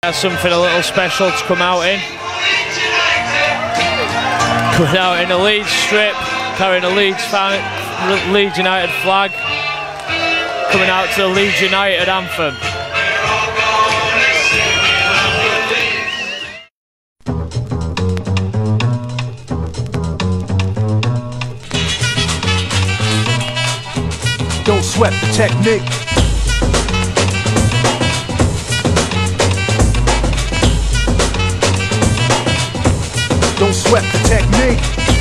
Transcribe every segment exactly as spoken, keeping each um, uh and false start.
Has something a little special to come out in. Coming out in a Leeds strip, carrying a Leeds fan, Leeds United flag. Coming out to the Leeds United anthem. Don't sweat the technique. Don't sweat the technique.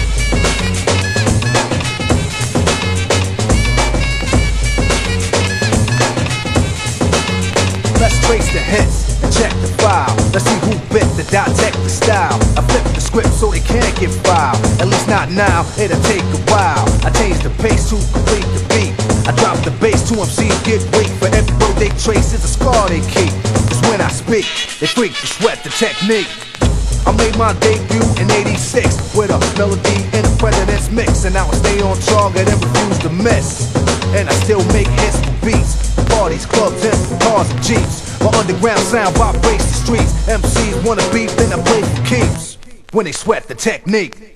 Let's trace the hits and check the file. Let's see who bit the dissect the style. I flip the script so they can't get filed. At least not now, it'll take a while. I change the pace to complete the beat. I drop the bass to M Cs get weak. For every road they trace is a scar they keep. Cause when I speak, they freak to sweat the technique. I made my debut in eighty-six with a melody and a president's mix, and now I stay on target and refuse to miss. And I still make hits for beats, parties, clubs, and cars and jeeps. My underground sound vibrates the streets. M Cs wanna beef, then I play for keeps. When they sweat the technique.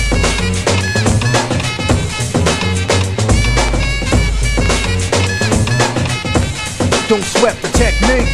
Don't sweat the technique.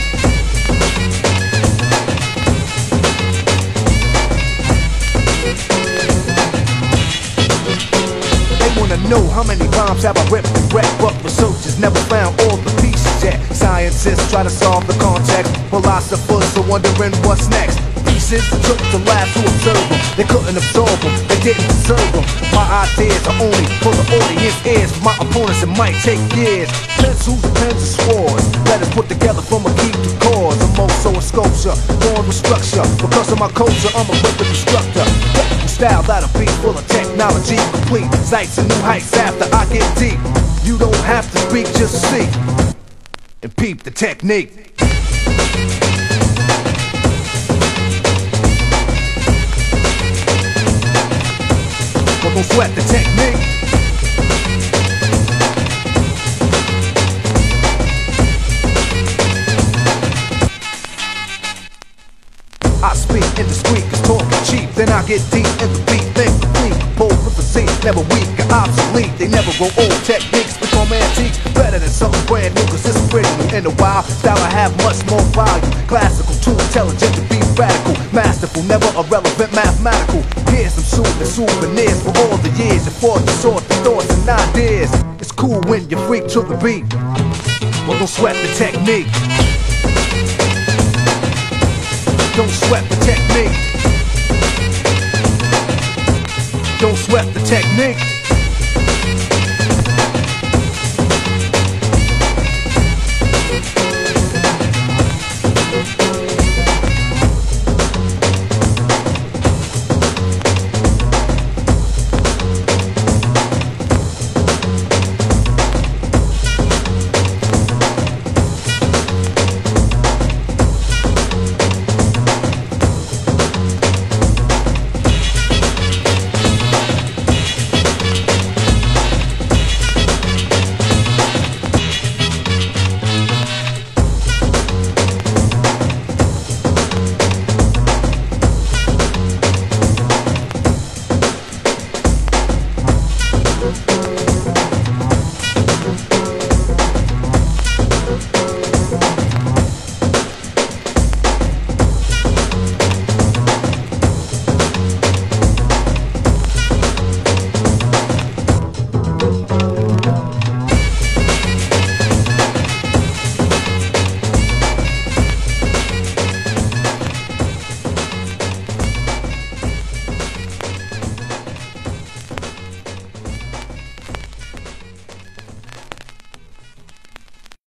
Know how many rhymes have I ripped and wrecked, but researchers never found all the pieces yet. Scientists try to solve the context, philosophers are wondering what's next. Pieces took to labs to observe them, they couldn't absorb them, they didn't deserve them. My ideas are only for the audience ears, for my opponents it might take years. Pencils, pens, and swords, letters put together from a key to cause. I'm also a sculpture, born with structure. Because of my culture, I'm a rhythm instructor. Style that'll be full of technology, complete sights and new heights after I get deep. You don't have to speak, just see and peep the technique. But don't sweat the technique. I speak indiscreet, cause talking cheap. Then I get deep in the beat, think complete. Pull with the Z, never weak or obsolete. They never grow old, techniques become antiques. Better than something brand new, cause it's original. In a while, style I have much more value. Classical, too intelligent to be radical. Masterful, never irrelevant, mathematical. Here's some soothing souvenirs for all the years. And for the sort of thoughts and ideas. It's cool when you freak to the beat. Well, don't sweat the technique. Don't sweat the technique. Don't sweat the technique.